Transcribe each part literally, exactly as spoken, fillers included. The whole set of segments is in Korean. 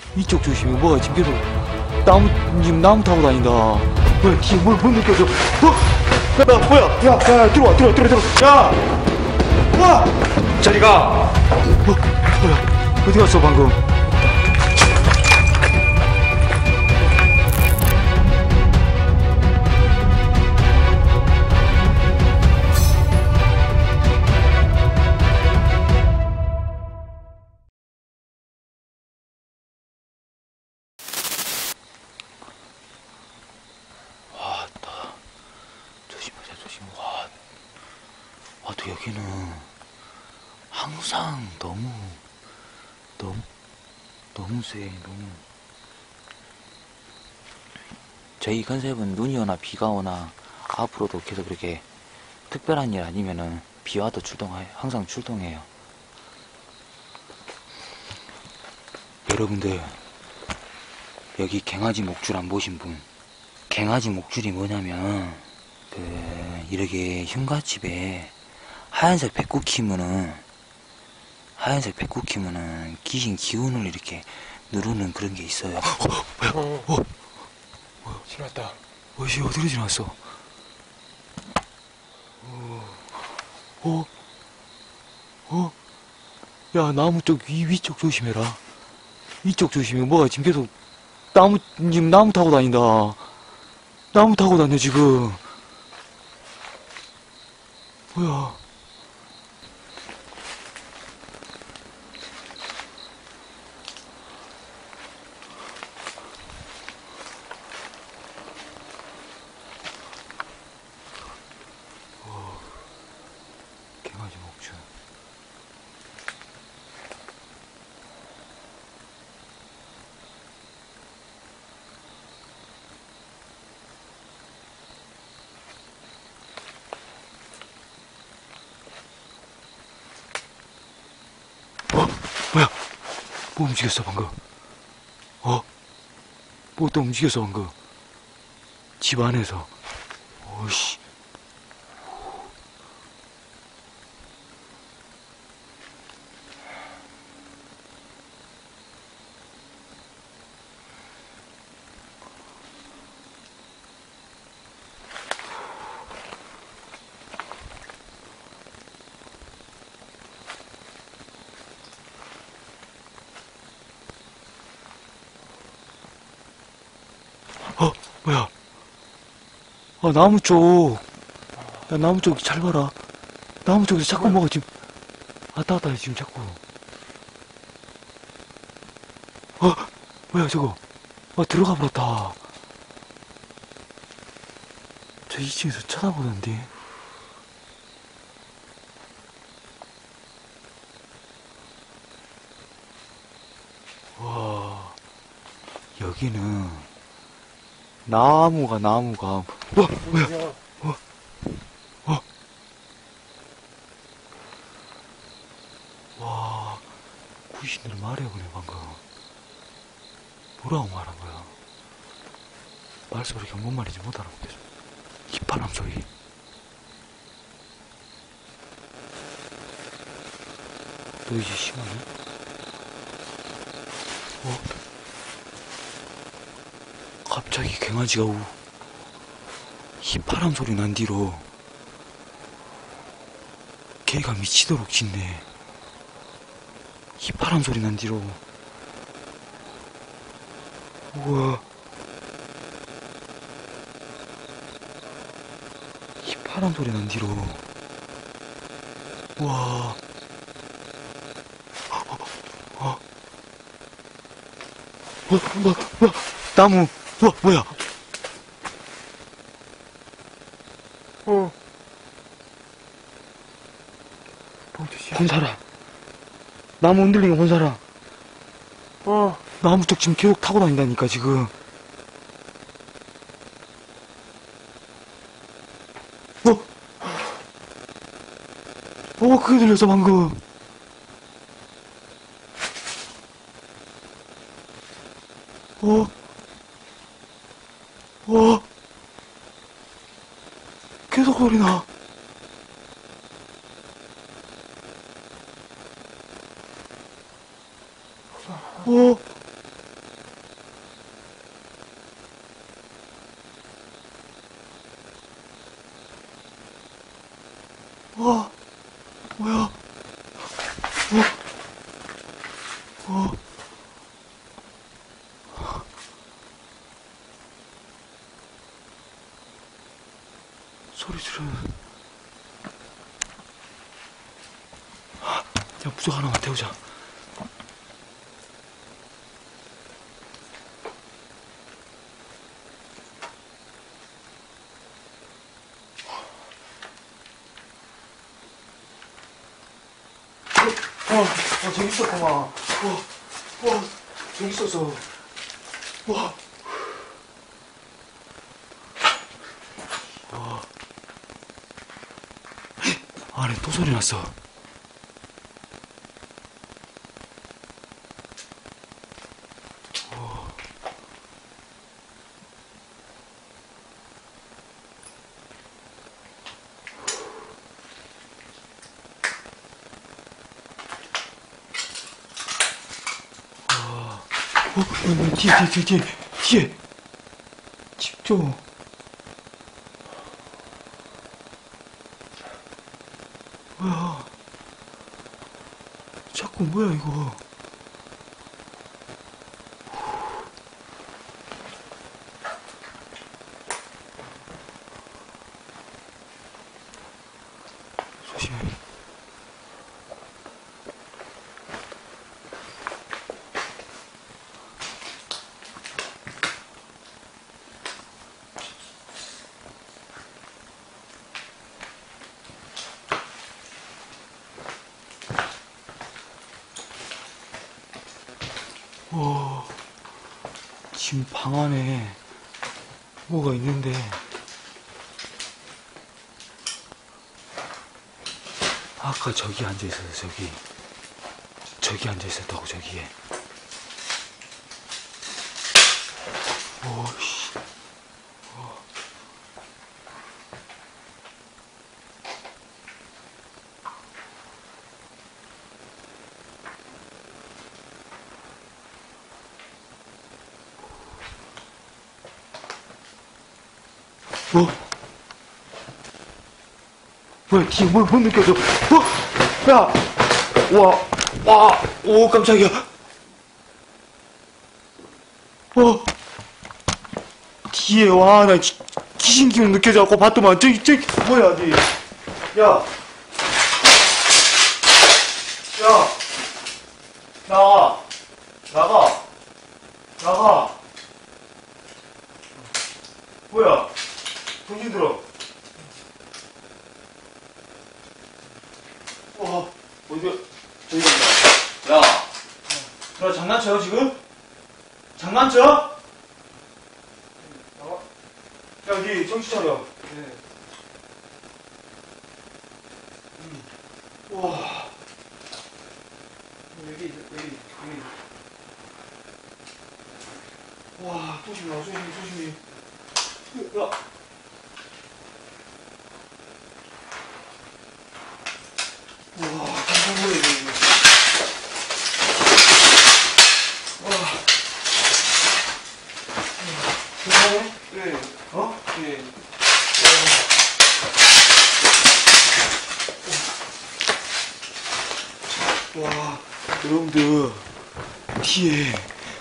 이쪽 조심해. 뭐가 지금 계속 나무, 지금 나무 타고 다닌다. 뭐야, 뒤에 뭘, 뭘 느껴져? 어? 야, 나, 뭐야? 야, 야, 야, 들어와, 들어와, 들어와, 들어와. 야! 와! 저리가! 어, 뭐야? 어디 갔어, 방금? 또 여기는 항상 너무 너무 너무 쎄. 너무 저희 컨셉은 눈이 오나 비가 오나 앞으로도 계속 그렇게 특별한 일 아니면은 비 와도 출동해 항상 출동해요. 여러분들 여기 갱아지 목줄 안 보신 분, 갱아지 목줄이 뭐냐면 그 이렇게 흉가집에 하얀색 배꼽 키면은 하얀색 배꼽 키면은 귀신 기운을 이렇게 누르는 그런 게 있어요. 어, 뭐야? 어, 어, 지났다. 어씨 어디로 지났어? 어, 어, 어, 야 나무 쪽 위 위쪽 조심해라. 이쪽 조심해. 뭐가 지금 계속 나무 지금 나무 타고 다닌다. 나무 타고 다녀 지금. 뭐야? 갱아지 목줄. 어? 뭐야? 뭐 움직였어 방금? 어? 뭐 또 움직였어 방금? 집 안에서. 오씨. 어, 뭐야? 아, 나무 쪽. 야, 나무 쪽 잘 봐라. 나무 쪽에서 자꾸 뭐가 지금 왔다 갔다 해, 지금 자꾸. 어, 뭐야, 저거. 아, 들어가 버렸다. 저 이 층에서 쳐다보던데. 와, 여기는 나무가 나무가 와 뭐야 어, 어. 와 구신들 말해보네 방금. 뭐라고 말한 거야? 말소리가 뭔 말인지 못 알아보겠어. 휘파람 소리. 너 이제 심하네? 어? 갑자기 갱아지가 우 휘파람 소리 난 뒤로 개가 미치도록 짖네. 휘파람 소리 난 뒤로. 우와. 휘파람 소리 난 뒤로. 우와. 어, 어, 어, 뭐, 뭐, 나무. 우와, 뭐야? 어. 본 사람. 나무 흔들리는 거 본 사람. 어. 나무 쪽 지금 계속 타고 다닌다니까, 지금. 어? 어, 그게 들렸어, 방금. 어? 어? 계속 소리 나. 어? 소리 지르는. 야, 무적 하나만 태우자. 어, 어, 저기 있었구만. 어, 어, 저기 있었어. 와. 와. 안에 또 소리 났어. 어. 어, 어, 뒤에, 뒤에, 뒤에, 뒤에. 집중. 뭐야. 자꾸 뭐야, 이거. 조심해. 와, 지금 방 안에 뭐가 있는데, 아까 저기 앉아있었어, 저기. 저기 앉아있었다고, 저기에. 오, 씨. 어? 뭐야, 뒤에 뭐, 뭐 느껴져? 어? 야! 와, 와, 오, 깜짝이야. 어? 뒤에, 와, 나 기, 귀신 기운 느껴져갖고 봤더만, 저기, 저기, 뭐야, 니. 야. 야. 나가. 나가. 나가. 뭐야? 정신 들어. 와, 어디, 저기 간다. 야, 너 장난쳐, 지금? 장난쳐? 어? 야, 니 정신 차려. 네. 음. 와. 여기, 여기, 여기. 와, 조심해, 조심해, 조심해. 야. 와, 깜짝 놀랐네, 이거. 와. 괜찮아? 네. 어? 네. 와, 여러분들, 뒤에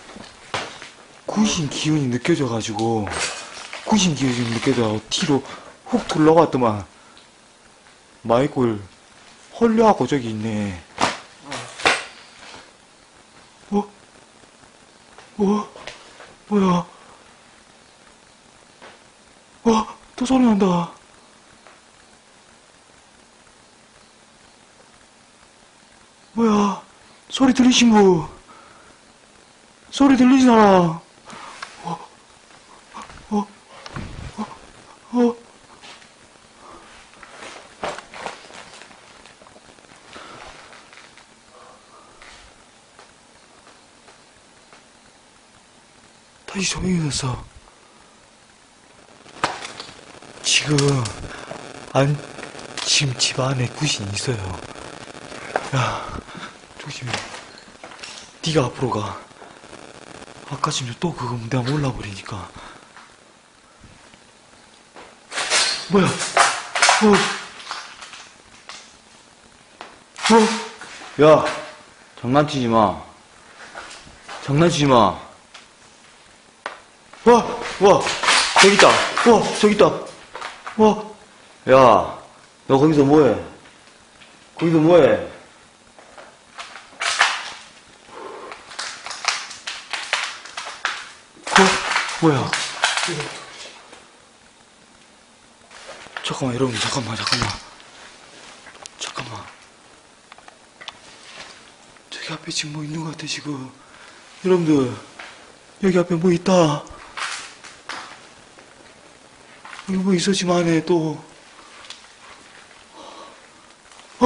구신 기운이 느껴져가지고, 구신 기운이 느껴져가지고, 뒤로 훅 돌아갔더만, 마이콜, 헐려하고 저기 있네. 어? 어? 뭐야? 어? 또 소리 난다. 뭐야? 소리 들리신 분? 소리 들리잖아. 어? 어? 어? 어? 다시 조용해졌어. 지금 안 지금 집 안에 구신이 있어요. 야, 조심해. 네가 앞으로 가. 아까 지금 또 그거 내가 몰라버리니까. 뭐야? 어? 어? 야, 장난치지 마. 장난치지 마. 와, 와, 저기 있다. 와, 저기 있다. 와, 야, 너 거기서 뭐해? 거기서 뭐해? 어? 뭐야? 잠깐만, 여러분, 잠깐만, 잠깐만. 잠깐만. 저기 앞에 지금 뭐 있는 것 같아, 지금. 여러분들, 여기 앞에 뭐 있다. 여기 뭐 있어, 지금 안에 또. 어?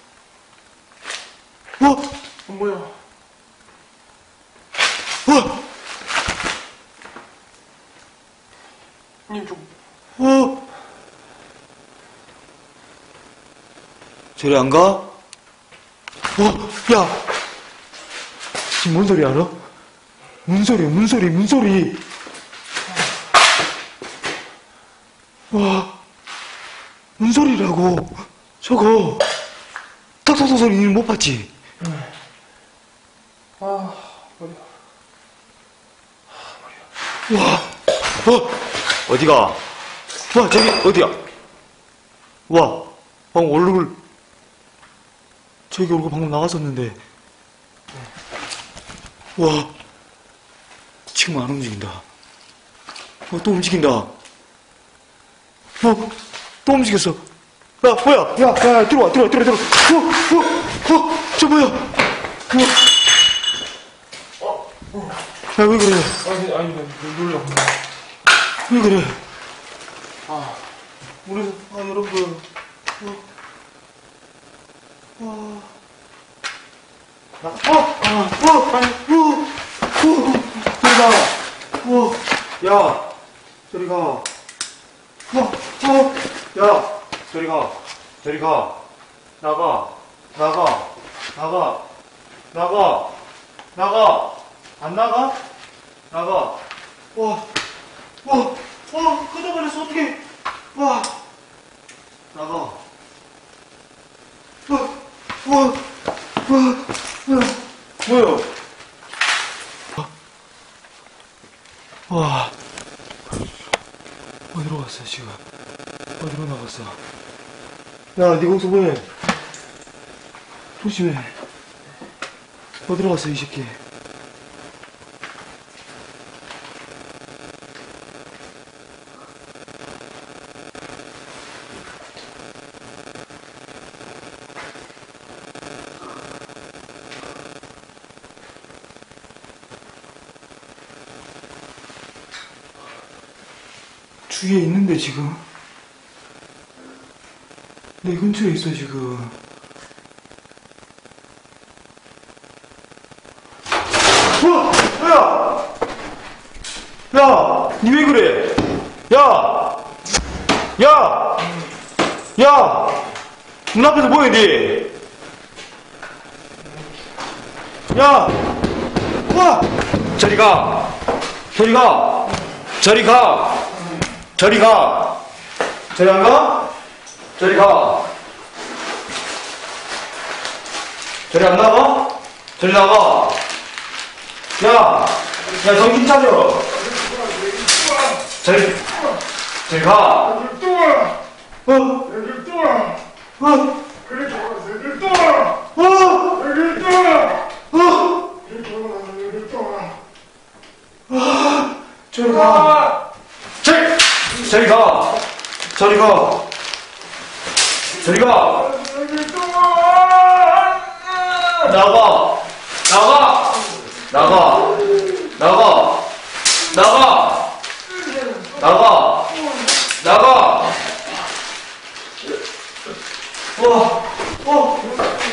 어? 어, 뭐야? 어? 님 좀. 어? 저리 안 가? 어? 야! 지금 뭔 소리 알아? 문소리야, 문소리, 문소리. 와, 문소리라고. 저거. 탁탁탁 소리 니는 못 봤지? 아, 머리. 와, 어? 어디가? 와, 저기, 어디야? 와, 방금 얼굴, 저기 얼굴 방금 나왔었는데. 와, 지금 안 움직인다. 어, 또 움직인다. 어, 또 움직였어. 야, 뭐야? 야, 야, 야, 들어와, 들어와, 들어와, 들어와. 어, 어, 어, 저 뭐야? 어, 야, 왜 그래? 아니, 아니, 놀려. 왜 그래? 아, 우리, 아, 여러분들. 어, 어. 나, 어, 어, 어, 아니, 어, 어, 저리 가. 어, 야, 저리 가. 어, 어, 야, 저리 가. 저리 가. 나가. 나가. 나가. 나가. 나가. 안 나가? 나가. 와, 와, 와, 끄덕거렸어, 어떡해. 와, 나가. 와, 와, 와, 와, 뭐야? 와, 어디로 갔어, 지금? 어디로 나갔어? 야, 니 거기서 뭐해? 조심해. 어디로 갔어, 이 새끼? 주위에 있는데, 지금? 내 근처에 있어, 지금. 어! 야! 야! 니 왜 그래? 야! 야! 야! 문 앞에서 뭐해, 니? 야! 와! 저리 가! 저리 가! 저리 가! 저리 가! 저리 안 가? 저리 가! 저리 안 나가? 저리 나가! 야! 야, 정신 차려! 저리, 저리 가! 어? 어? 어? 어? 저리 가! 저리! 저리 가! 저리 가! 저리 가! 나가! 나가! 나가! 나가! 나가! 나가! 나가! 와! 어! 어!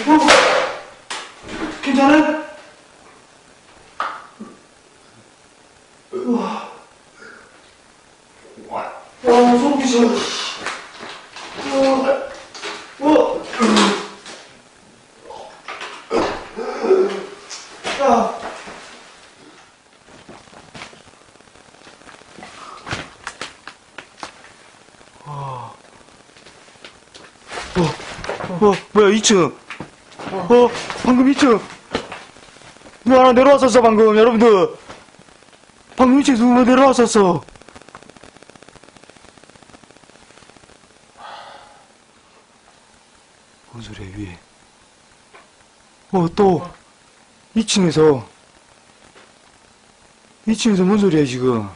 괜찮아? 와! 와, 소름 끼쳐. 어! 어! 야! 어, 어, 뭐야, 이 층. 어, 방금 이 층. 누가 하나 내려왔었어, 방금, 여러분들. 방금 이 층에서 누가 내려왔었어. 뭔 소리야, 위에. 어, 또, 이 층에서, 이 층에서 뭔 소리야, 지금.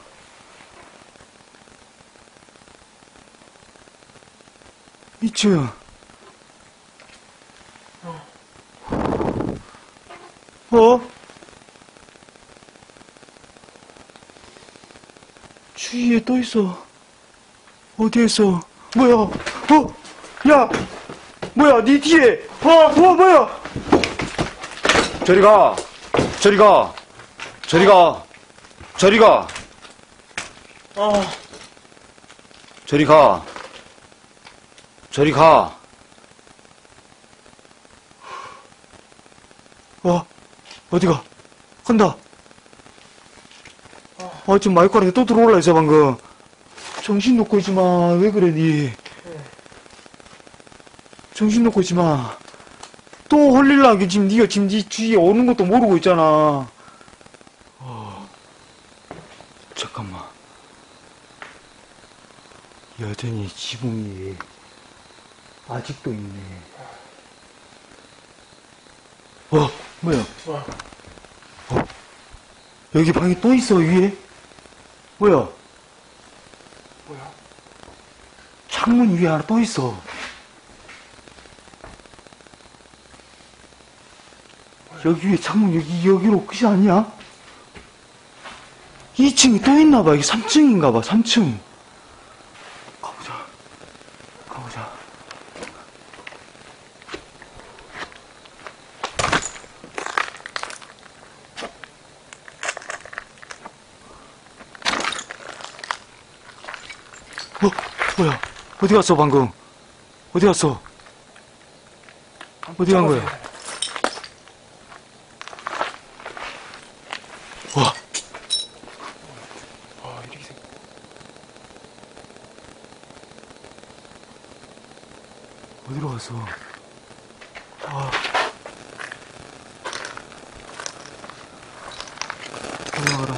이 층. 어? 주위에 또 있어. 어디에 있어? 뭐야? 어? 야! 뭐야, 니 뒤에! 어, 어, 뭐야! 저리 가! 저리 가! 저리 가! 저리 가! 아, 저리 가! 저리 가! 어, 어디가? 간다. 아, 지금 마이크라에 또 들어올라 있어, 방금. 정신 놓고 있지 마. 왜 그래, 니. 정신 놓고 있지 마. 또 홀릴라게 지금 니가 지금 니 뒤에 오는 것도 모르고 있잖아. 어, 잠깐만. 여전히 지붕이 아직도 있네. 어, 뭐야? 와, 여기 방이 또 있어, 위에? 뭐야? 뭐야? 창문 위에 하나 또 있어. 여기 위에 창문, 여기, 여기로 끝이 아니야? 이 층이 또 있나봐. 이게 삼 층인가봐, 삼 층. 가보자. 가보자. 어, 뭐야? 어디 갔어, 방금? 어디 갔어? 어디 간 거야? 와, 아, 이렇게 생 어디로 갔어? 아. 올라가라.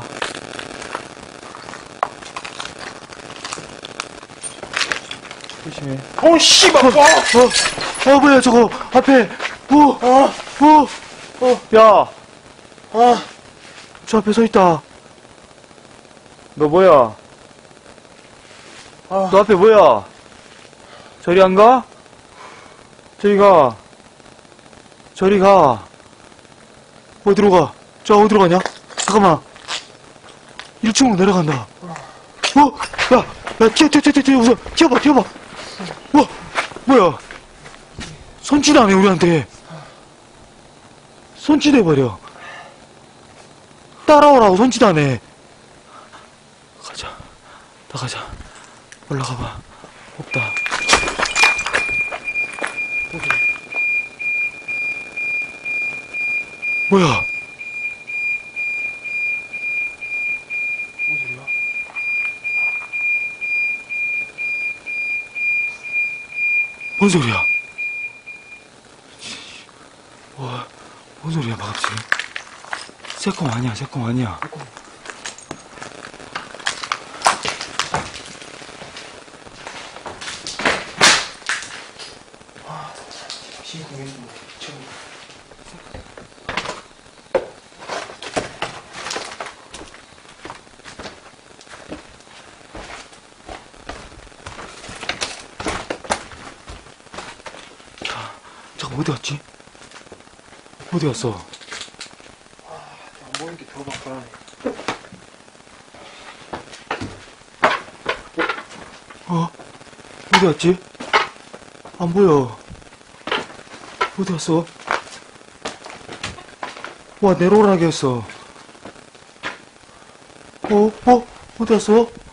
조심해. 어, 씨발! 어, 와! 어, 어, 뭐야, 저거, 앞에, 어, 어, 어, 어, 야, 아, 저 앞에 서 있다. 너 뭐야? 아, 너 앞에 뭐야? 저리 안 가? 저리 가. 저리 가. 어디로 가? 저 어디로 가냐? 잠깐만. 일 층으로 내려간다. 어? 야, 야, 튀어, 튀어, 튀어, 튀어, 튀어, 우선. 튀어봐, 튀어봐. 와, 뭐야? 손짓하네, 우리한테. 손짓해버려. 따라오라고 손짓하네. 가자. 나가자. 올라가봐. 없다. 뭐야? 뭔 소리야? 뭔 소리야? 와, 뭔 소리야, 방금 지금? 새콤 아니야, 새콤 아니야. 신고 있는 거, 지금. 잠깐, 어디 갔지? 어디 갔어? 안 보이는 게 들어봐, 불안해. 어? 어디 갔지? 안 보여. 어디 갔어? 와, 내려오라게 했어. 어? 어? 어디 갔어?